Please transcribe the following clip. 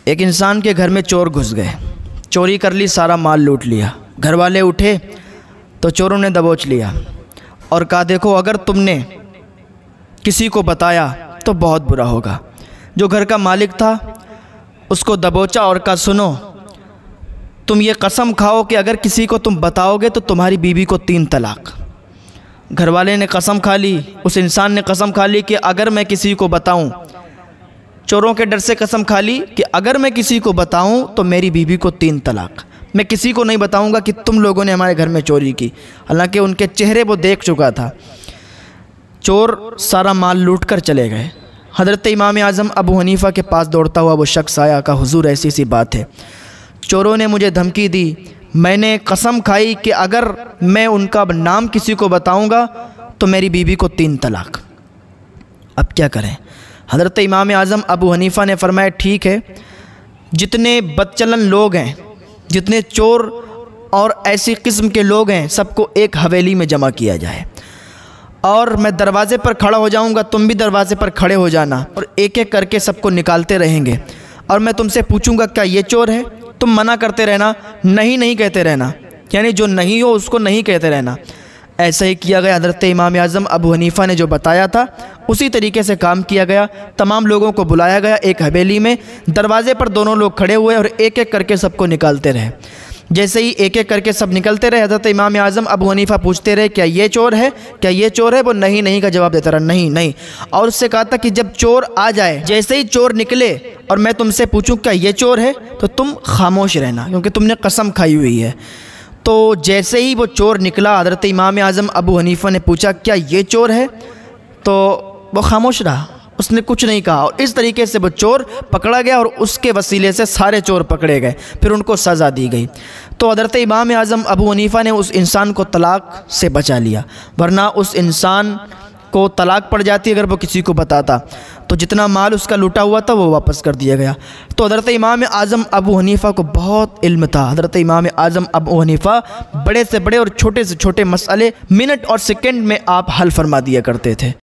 एक इंसान के घर में चोर घुस गए, चोरी कर ली, सारा माल लूट लिया। घर वाले उठे तो चोरों ने दबोच लिया और कहा देखो अगर तुमने किसी को बताया तो बहुत बुरा होगा। जो घर का मालिक था उसको दबोचा और कहा सुनो, तुम ये कसम खाओ कि अगर किसी को तुम बताओगे तो तुम्हारी बीवी को 3 तलाक। घर वाले ने कसम खा ली, उस इंसान ने कसम खा ली कि अगर मैं किसी को बताऊं, चोरों के डर से कसम खा ली कि अगर मैं किसी को बताऊं तो मेरी बीवी को 3 तलाक। मैं किसी को नहीं बताऊंगा कि तुम लोगों ने हमारे घर में चोरी की। हालांकि उनके चेहरे वो देख चुका था। चोर सारा माल लूट कर चले गए। हज़रत इमाम आज़म अबू हनीफ़ा के पास दौड़ता हुआ वो शख्स आया, कहा हुजूर ऐसी सी बात है, चोरों ने मुझे धमकी दी, मैंने कसम खाई कि अगर मैं उनका नाम किसी को बताऊंगा तो मेरी बीवी को 3 तलाक। अब क्या करें? हज़रत इमाम आज़म अबू हनीफ़ा ने फरमाया ठीक है, जितने बदचलन लोग हैं, जितने चोर और ऐसी किस्म के लोग हैं, सबको एक हवेली में जमा किया जाए और मैं दरवाज़े पर खड़ा हो जाऊंगा, तुम भी दरवाज़े पर खड़े हो जाना और एक एक करके सबको निकालते रहेंगे और मैं तुमसे पूछूंगा क्या ये चोर है? तुम मना करते रहना, नहीं नहीं कहते रहना, यानी जो नहीं हो उसको नहीं कहते रहना। ऐसा ही किया गया। हज़रत इमाम आज़म अबू हनीफ़ा ने जो बताया था उसी तरीके से काम किया गया। तमाम लोगों को बुलाया गया एक हवेली में, दरवाज़े पर दोनों लोग खड़े हुए और एक एक करके सबको निकालते रहे। जैसे ही एक एक करके सब निकलते रहे, हज़रत इमाम आज़म अबू हनीफ़ा पूछते रहे क्या ये चोर है, क्या ये चोर है? वो नहीं नहीं का जवाब देता रहा, नहीं नहीं। और उससे कहा था कि जब चोर आ जाए, जैसे ही चोर निकले और मैं तुमसे पूछूं क्या ये चोर है, तो तुम खामोश रहना क्योंकि तुमने कसम खाई हुई है। तो जैसे ही वो चोर निकला, हज़रत इमाम आज़म अबू हनीफ़ा ने पूछा क्या ये चोर है, तो वो खामोश रहा, उसने कुछ नहीं कहा। और इस तरीके से वो चोर पकड़ा गया और उसके वसीले से सारे चोर पकड़े गए, फिर उनको सज़ा दी गई। तो हज़रत इमाम आज़म अबू हनीफ़ा ने उस इंसान को तलाक से बचा लिया, वरना उस इंसान को तलाक पड़ जाती अगर वो किसी को बताता, तो जितना माल उसका लूटा हुआ था वो वापस कर दिया गया। तो हज़रत इमाम आज़म अबू हनीफ़ा को बहुत इल्म था। हज़रत इमाम आज़म अबू हनीफ़ा बड़े से बड़े और छोटे से छोटे मसले मिनट और सेकंड में आप हल फरमा दिया करते थे।